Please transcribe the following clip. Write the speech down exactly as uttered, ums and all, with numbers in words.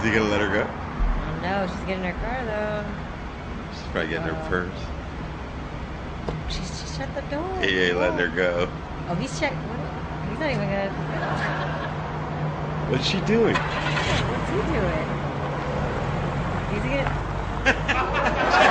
he gonna let her go? I don't know. She's getting in her car though. She's probably getting uh, her purse. She's just shut the door. He ain't letting her go. Oh, he's checking. He's not even gonna. What's she doing? What's he doing? He's gonna.